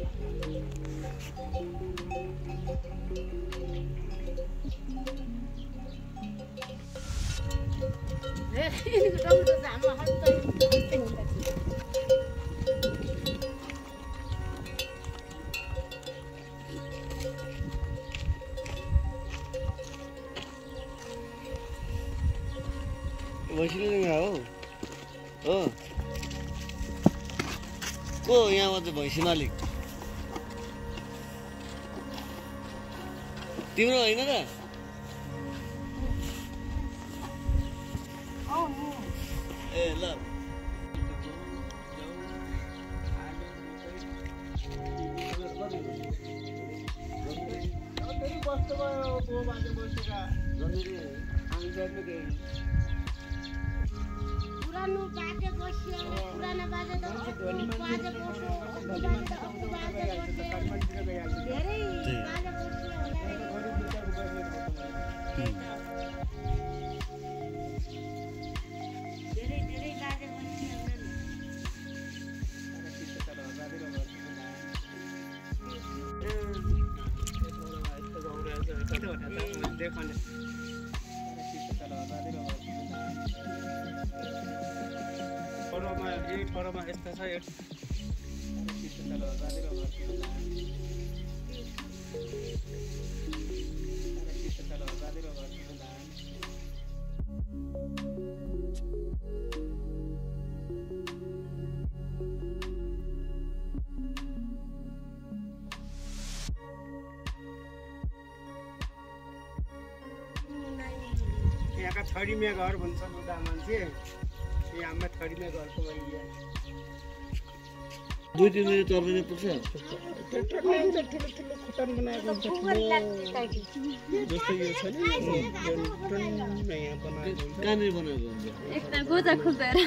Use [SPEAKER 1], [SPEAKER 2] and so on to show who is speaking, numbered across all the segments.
[SPEAKER 1] हो को यहाँ चाहिँ भैँसी मालिक तिम्रो होइन र ए ल
[SPEAKER 2] पुरानो बाजे बस्यो पुरानो बाजे त बाजे बस्यो धेरै बाजे
[SPEAKER 3] परमा यस्तो छ यो यहाँका थडीमे घर भन्छ बुढा मान्छे यहाँ थडीमे घरको भइया
[SPEAKER 1] 2-3 मिनट चल्ने पुग्छ
[SPEAKER 3] ठुलो खुट्टान बनाएको हुन्छ जस्तो यो छ नि यहाँ बनाएको हुन्छ
[SPEAKER 1] कहाँनिर बनाएको हुन्छ
[SPEAKER 4] एकता गोजा खुल्दैन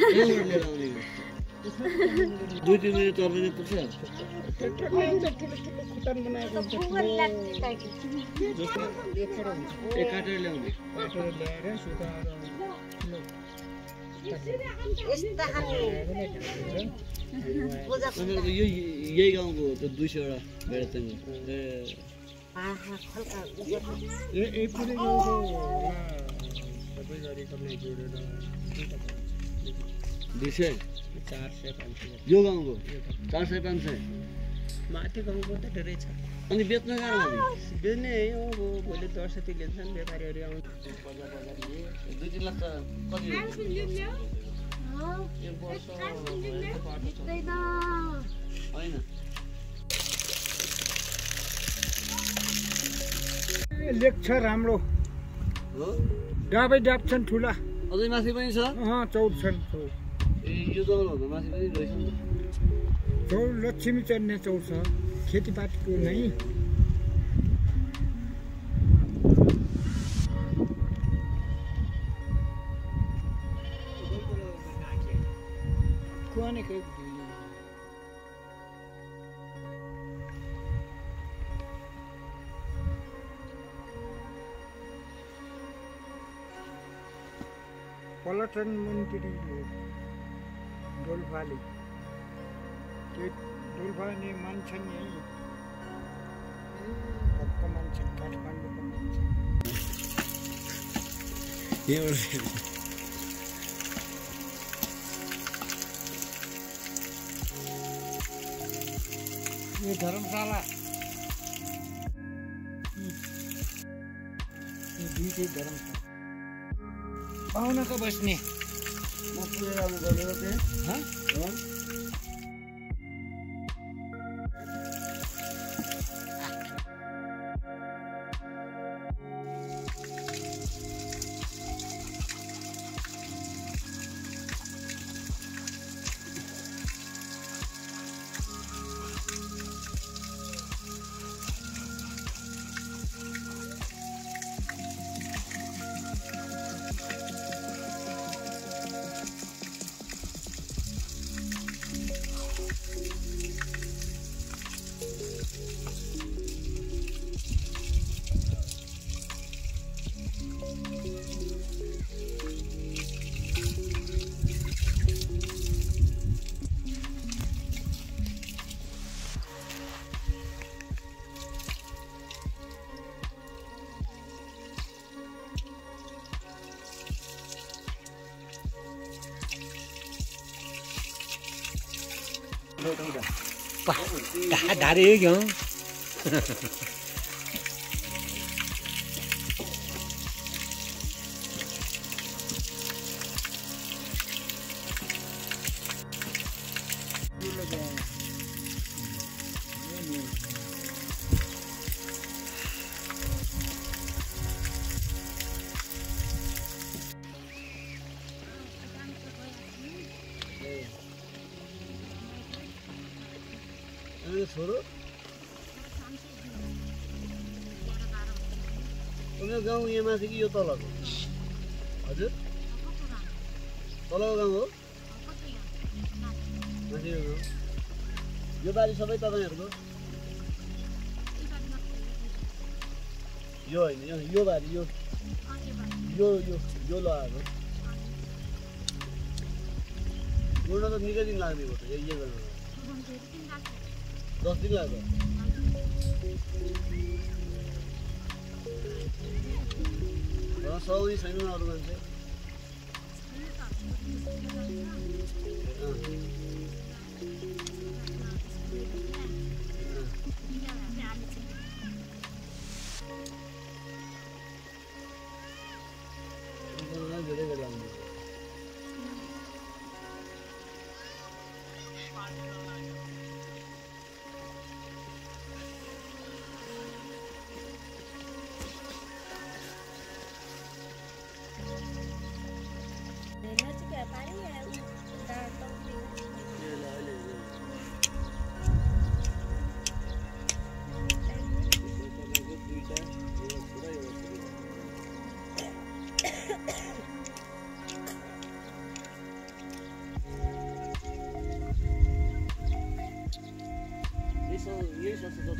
[SPEAKER 1] 2-3 मिनट चल्ने पुग्छ
[SPEAKER 3] ठुलो खुट्टान बनाएको हुन्छ जस्तो यो थोरो हुन्छ
[SPEAKER 1] ए काटेर ल्याउने
[SPEAKER 3] काटेर ल्याएर सुकाएर
[SPEAKER 1] यही गाउँको त 200 वटा भेडा
[SPEAKER 3] ए पुरै गाउँको सबै गरी जोडेर
[SPEAKER 1] 200
[SPEAKER 3] 400-500
[SPEAKER 1] यो गाउँको 400-500
[SPEAKER 3] माथि गाउँको त धेरै छ
[SPEAKER 1] अनि बेच्न कहाँ
[SPEAKER 3] बेच्ने हो भोलि दर्शती लिन्छन् व्यापारीहरू आउँछ
[SPEAKER 1] 2-3 लाख त कति होइन
[SPEAKER 3] लेख्छ राम्रो
[SPEAKER 1] हो
[SPEAKER 3] डाबै डाब छन् ठुला
[SPEAKER 1] अझै माथि पनि छ
[SPEAKER 3] चौर छन्
[SPEAKER 1] ए यो जङ्गलभन्दा माथि पनि रहेछ नि
[SPEAKER 3] चौर लक्ष्मी चढ्ने चौर छ खेतीपातीको नै पर्यटन मन्त्री डोल्पाले त्यो डोल्पाले मान्छन् नि भक्त मान्छन् काठमाडौँको मान्छन् यो धर्मशाला यो दुईटै धर्मशाला पाहुनाको बस्ने
[SPEAKER 4] कहाँ धारे क्यों
[SPEAKER 1] छोरो उनीहरू गाउँ यहाँ माथि कि यो तलको हजुर तलको गाउँ हो माथि गाउँ यो बारी सबै तपाईँहरूको यो होइन यो बारी यो यो यो यो लगाएको गुड्न त निकै दिन लाग्ने भयो त यो गर्नु 10 दिन लाग्यो सबै छैन अरू मान्छे धेरै बेला लाग्ने यही सस्तो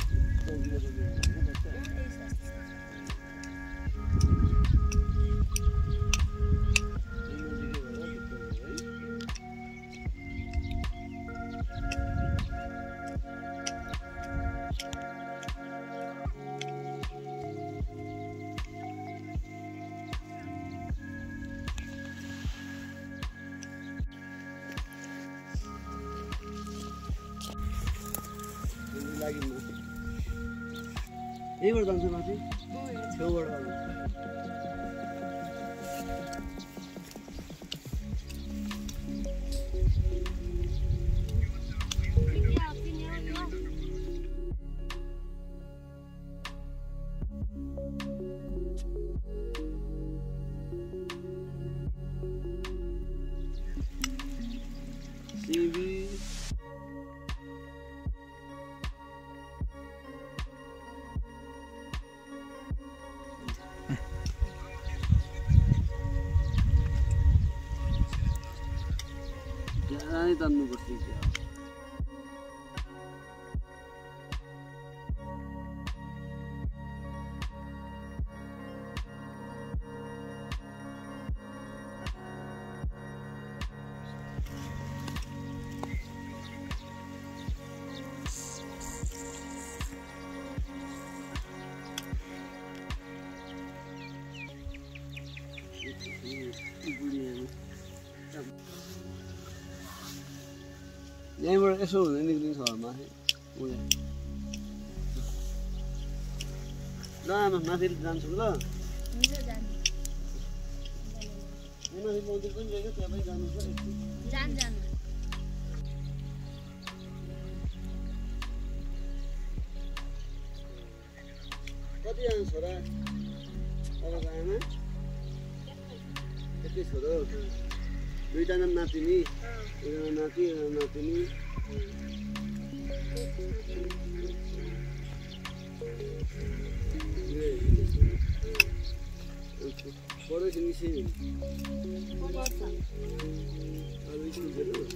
[SPEAKER 1] यहीँबाट जान्छ माथि छेउबाट सिबी जाने तान्नुपर्छ क्या यहीँबाट यसो हुँदै निक्लिन्छ माथि उयो ल आमा माथि जान्छौँ ल माथि मन्दिर पनि गएको त्यहाँ पनि जानु छ कतिजना छोरा तपाईँको आमा यति छोरो दुईजना नातिनी एकजना नाति एकजना नातिनी पढेपछि निस्कियो अरू स्कुल